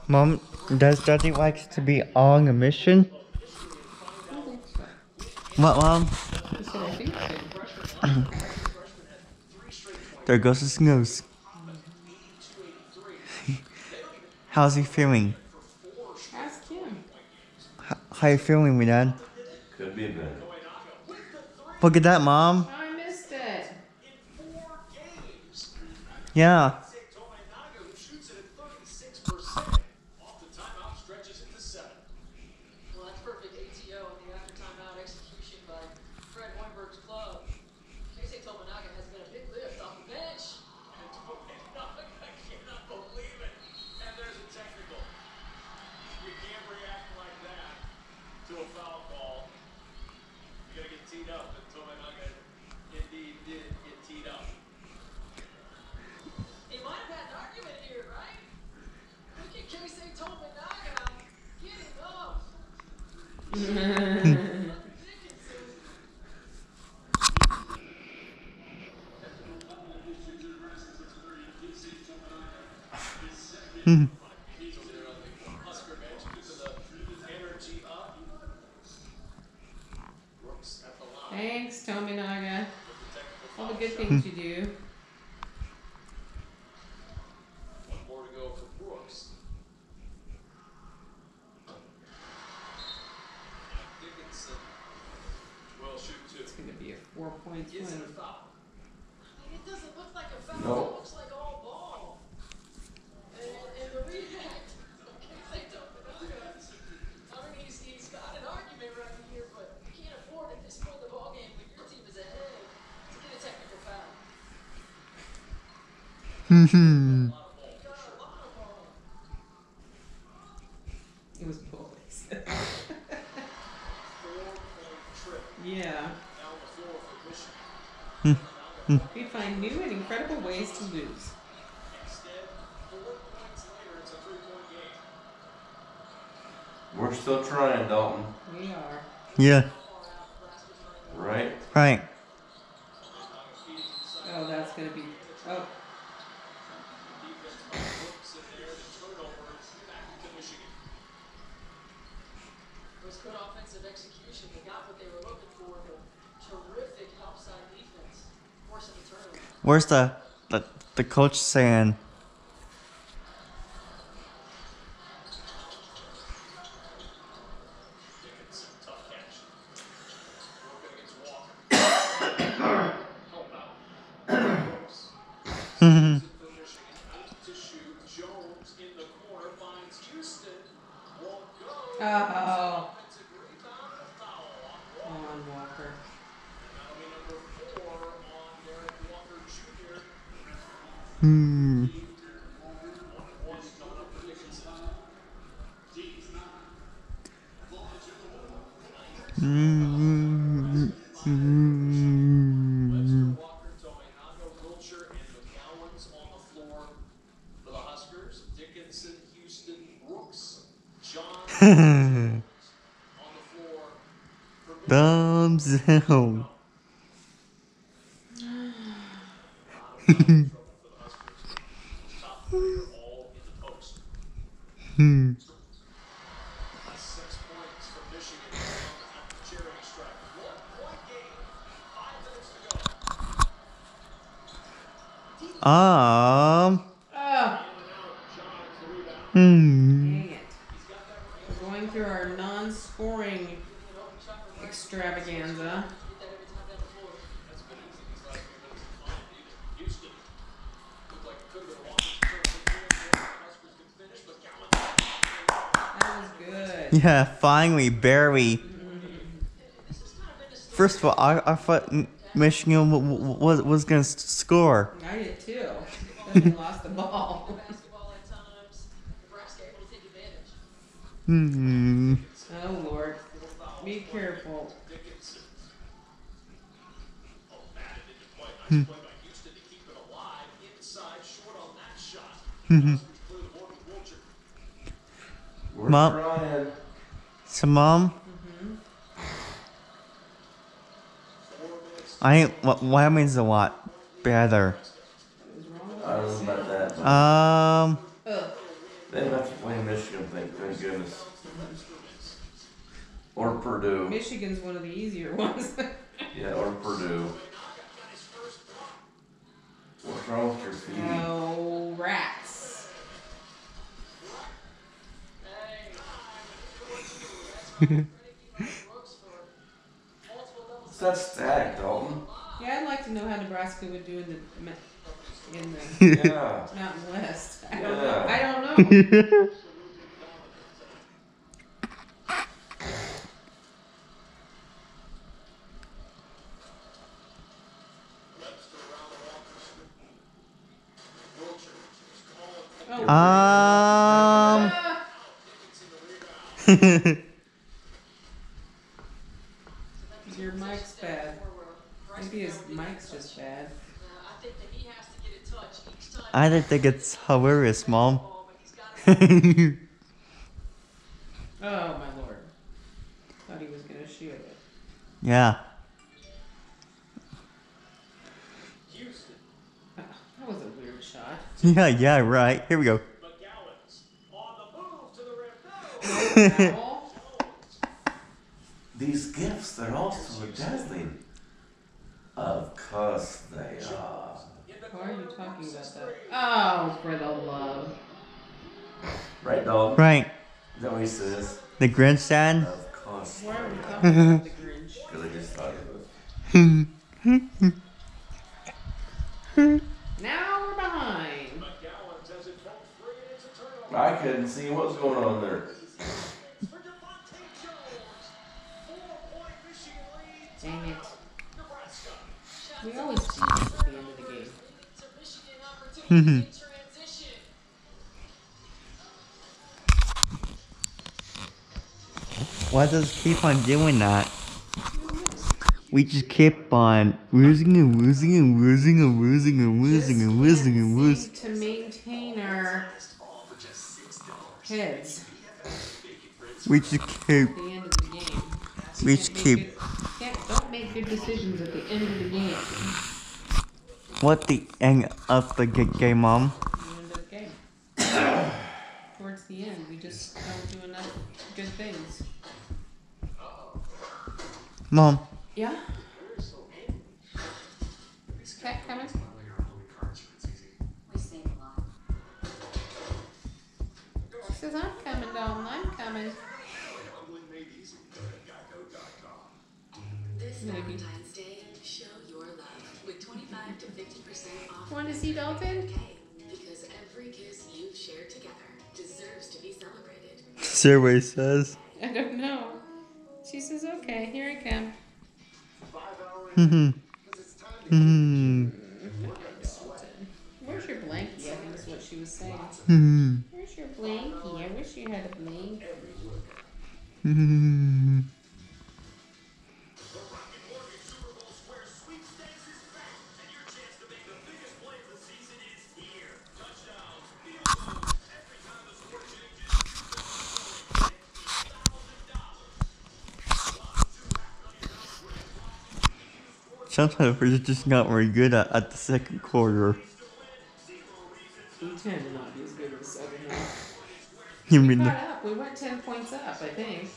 Mom, does Daddy like to be on a mission? I don't think so. What, Mom? He said, I think so. There goes his nose. How's he feeling? Ask him. How you feeling, me Dad? Could be better. Look at that, Mom. I missed it. Yeah. Well, that's perfect ATO in the after timeout execution by Fred Hoiberg's club. Keisei Tominaga has been a big lift off the bench. And Tominaga cannot believe it. And there's a technical. You can't react like that to a foul call. You're going to get teed up, and Tominaga indeed did get teed up. He might have had an argument here, right? Look at Keisei Tominaga. Get him up. Husker bench keeping the energy up. Brooks at the line. Thanks, Tominaga. All the good Technical things you do. foul. One more to go for Brooks. Dickinson will shoot two. It's going to be a 4-point Is it a win. foul? I mean, it doesn't look like a foul. No. It looks like all ball. And the react. Keisei Tominaga. I mean, he's got an argument right here, but you can't afford at this point in the ballgame when your team is ahead to get a technical foul. Hmm. A lot of ball. It was bullies. 4-point trip. Yeah. Now on the floor for Michigan. We find new and incredible ways to lose. Instead, 4 points later, it's a 3-point game. We're still trying, Dalton. We are. Yeah. Right? Right. Oh, that's going to be. Oh, Defense by Brooks in there. The turnover is back to Michigan. It was good offensive execution. They got what they were looking for. The terrific help side defense. Forcing the turnover. Where's the coach saying? Dickinson, tough catch. Working against Walker. Help out. Brooks. Hmm. For Michigan, out to shoot. Jones in the corner finds Houston. Won't go. oh. Offensive rebound and a foul on Come Walker. on, Walker. That'll be number 4 on Derek Walker Jr. Hmm. 1-1 coming up for Dickinson. Hmm. Webster, Walker, Tominaga, Wiltshire, and McGowan's on the floor for the Huskers. Dickinson, Houston, Brooks, John on the floor for Michigan. Thumbs down. Top 3 are all in the post. Hmm. 6 points for Michigan at the charity stripe. 1-point game. 5 minutes to go. Um. Oh, Hmm. dang it. We're going through our non-scoring extravaganza. Get that every time down the floor. That's been easy these last few minutes to find either. Houston looked like it could have been a Huskers could finish, but Cowan. That was good. Yeah. Finally, barely. This has kind of been a story. First of all, I thought Michigan was gonna score. I did too. Then they lost the ball. Basketball at times. Nebraska able to take advantage. Hmm. Oh, Lord. Be careful. Dickinson. Oh, batted into play. Nice play by Houston to keep it alive. Inside, short on that shot. Huskers clear the board with Wiltshire. We're Mom. trying. So, Mom, 4 minutes. what means a lot better. What was wrong with I don't know about that. Um. Ugh. They didn't have to play Michigan, thank goodness. Or Purdue. Michigan's one of the easier ones. Yeah, or Purdue. What's wrong with your feet? Oh, rats. What's that static, Dalton? Yeah, I'd like to know how Nebraska would do in the Yeah. Mountain West. I Yeah. don't know. I don't know. Oh. Your mic's bad. Maybe his mic's just bad. I think that he has to get a touch each time. I don't think it's hilarious, Mom. But he's got to Oh my lord. Thought he was gonna shoot it. Yeah. That was a weird shot. Yeah, right. Here we go. McGowan's on the move to the rim. No foul. These gifts, they're all so dazzling. Of course they are. Why are you talking about that? Oh, for the love. Right, Dalton? Right. Is that what he says? The Grinch stand. Of course. Why are we talking about the Grinch? Because I just thought of it. Now we're behind. McGowan's has it from free and it's a turnover. I couldn't see what was going on there. For Devontae Jones. 4-point Michigan lead. Dang it. Nebraska. We always cheat at the end of the game. to Michigan opportunity in transition. Why does it keep on doing that? We just keep on losing and losing and losing and losing and losing and losing and losing. To maintain our heads We just keep. at the end of the game. We just keep. Don't make good decisions at the end of the game. What the end of the game, Mom? The end of the game. Towards the end, we just don't do enough good things. Mom. Yeah? Is Cat coming? We sing a lot. She says, I'm coming, Dalton. I'm coming. This Maybe. Valentine's Day, show your love with 25 to 50% off. Want to see Dalton? Okay, because every kiss you've shared together deserves to be celebrated. Survey says. I don't know. She says, okay, here I come. Where's your blankie? I think is what she was saying. Where's your blankie? I wish you had a blankie. Sometimes we're just not very good at the second quarter. We tend to not be as good as the second half. You We mean caught the. up. We went 10 points up, I think.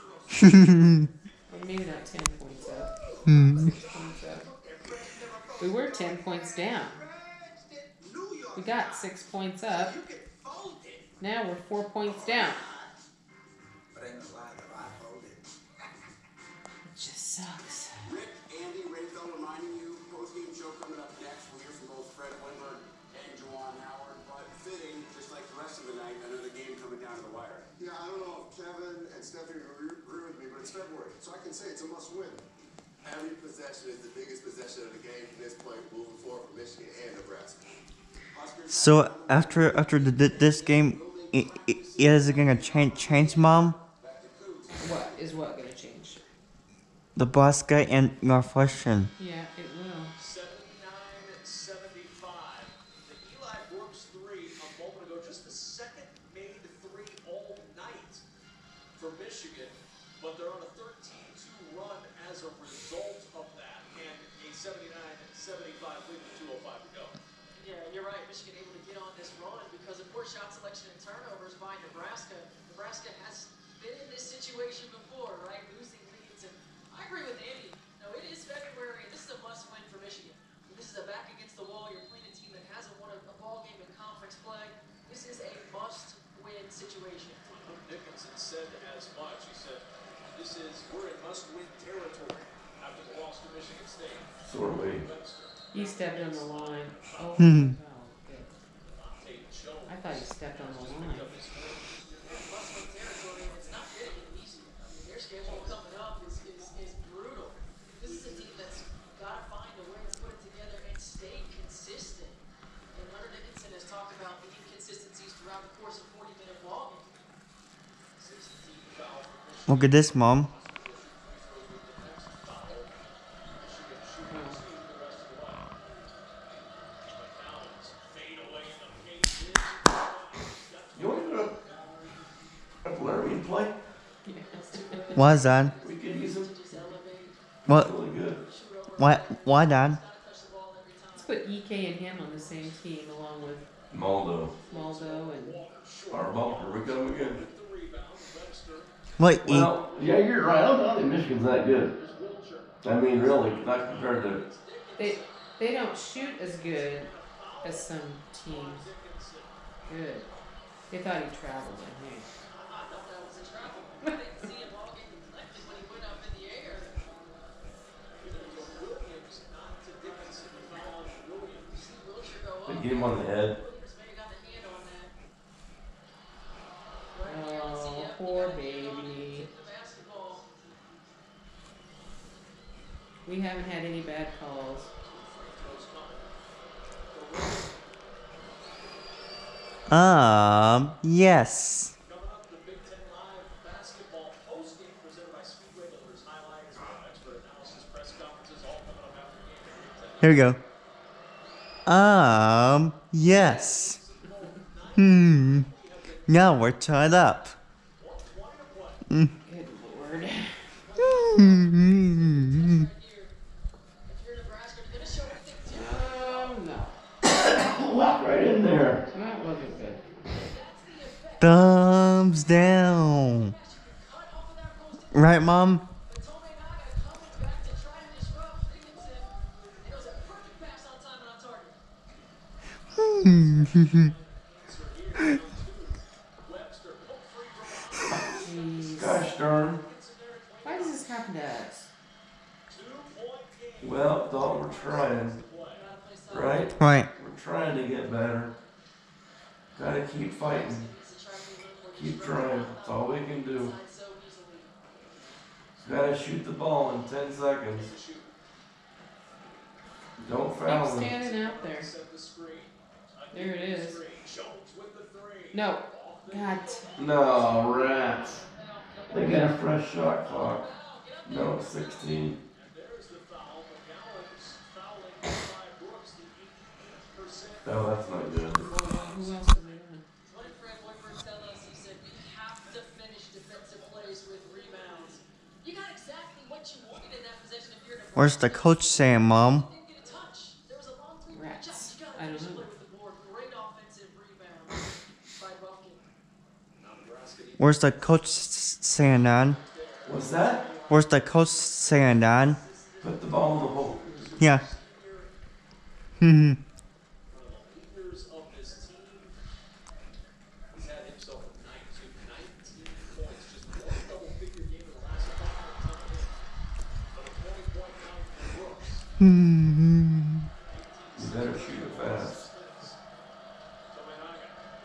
Or maybe not 10 points up. 6 points up. We were 10 points down. We got 6 points up. Now we're 4 points down. It just sucks. Rick, Andy, Rayfeld reminding you, post-game show coming up next. We'll hear from both Fred Winberg and Juwan Howard, but fitting, just like the rest of the night, another game coming down to the wire. Yeah, I don't know if Kevin and Stephanie agree with me, but it's February, so I can say it's a must-win. Every possession is the biggest possession of the game from this point moving forward for Michigan and Nebraska. So after this game, is it gonna change, Mom? What is what going to change? The basket and your question. Yeah, it will. 79-75. The Eli Brooks three a moment ago, just the second made three all night for Michigan, but they're on a 13-2 run as a result of that, and a 79-75 lead with 2:05 to go. Yeah, you're right. Michigan able to get on this run because of poor shot selection and turnovers by Nebraska. Nebraska has been in this situation before, right? Losing leads. And I agree with Andy. No, it is February, and this is a must-win for Michigan. This is a back against the wall. You're playing a team that hasn't won a ball game in conference play. This is a must-win situation. Dickinson said as much. He said, we're in must-win territory after the loss to Michigan State. So are we. He stepped on the line. Oh, Hmm. wow. Good. I thought he stepped on the line. Must-win territory, and it's not getting any easier. I mean, their schedule coming up is brutal. This is a team that's got to find a way to put it together and stay consistent. And Hunter Dickinson has talked about the inconsistencies throughout the course of 40-minute ball game. Look at this, Mom. You want to go up Larry and play? Why, Dad? We could use him. What? Really good. Why, Dad? Let's put EK and him on the same team along with Maldo. Maldo and Harbaugh. Here we come again. What? Well, yeah, you're right. I don't think Michigan's that good. I mean, really, not compared to. they don't shoot as good as some teams. Good. They thought he traveled, I think. I thought that was a travel. I didn't see him all getting deflected when he went up in the air. Williams, not to Dickinson, foul on Williams. See Wilshire go They up. get him on the head. Williams may have got the hand on that. Oh, poor baby. The basketball. We haven't had any bad calls. Yes. Coming up, the Big Ten Live basketball postgame presented by Speedway Builders. Highlight as well. Expert analysis, press conferences, all coming up after game. Here we go. Yes. Now we're tied up. Good Lord. If you're Nebraska, you're going to show anything different. Oh, no. Walk right in there. That wasn't good. Thumbs down. Right, Mom? But Tome Naga coming back to try to disrupt Dickinson. And it was a perfect pass on time and on target. Gosh darn. Why does this happen to us? Well, Dalton, we're trying. Right? Right. We're trying to get better. Gotta keep fighting. Keep trying. That's all we can do. Gotta shoot the ball in 10 seconds. Don't Keep foul me. standing out there. There it is. No. God. No, rats. They got a fresh shot clock. No, 16. Oh, that's not good. Who else is there? What did Fred Hoiberg tell us? He said, we have to finish defensive plays with rebounds. You got exactly what you wanted in that possession if you're Nebraska. Where's the coach saying, Mom? Didn't get a touch. There was a long three. Rats. You got I to don't finish the know. play with the board. Great offensive rebound by Buffkin. Where's the coach saying, Dad? What's that? Where's the coach saying, Dad? Put the ball in the hole. Yeah. Leaders of this team. He's had himself a night to 19 points. Just one double-figure game in the last 5 minutes. But a 20-point night for Brooks. You better shoot it fast. Tome Naga.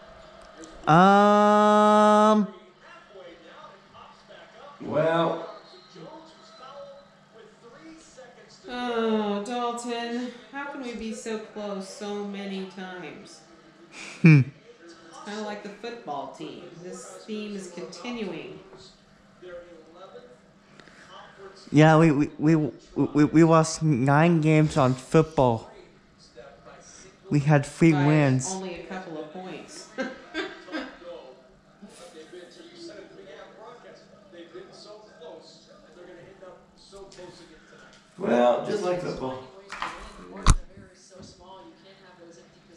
Halfway down and pops back up. Well, Jones was fouled with 3 seconds to go. Oh, Dalton. How can we be so close so many times? Hmm. It's kind of like the football team. This theme is continuing. Their 11th conference Yeah, we lost 9 games on football. step by single We had 3 By wins. only a couple of points. go. They've been, you said it at the beginning of the broadcast, they've been so close, and they're going to end up so close again tonight. well, just like football. Ways to win. Margin of error is so small, you can't have those empty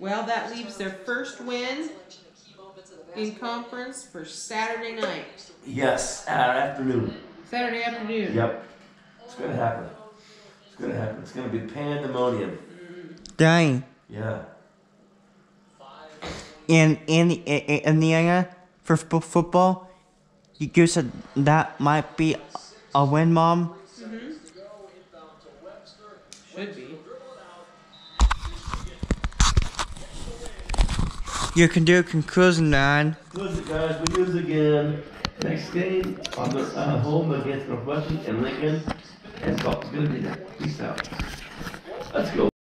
Well, that leaves their first win in conference for Saturday night. Yes, afternoon. Saturday afternoon. Yep. It's gonna happen. It's gonna happen. It's gonna be pandemonium. Dang. Yeah. In Indiana for football, you said that might be a win, Mom. Should be. You can do a conclusion, man. Close it, guys. We lose again. Next game on the home against Northwestern and Lincoln. And Scott's gonna be there. Peace out. Let's go.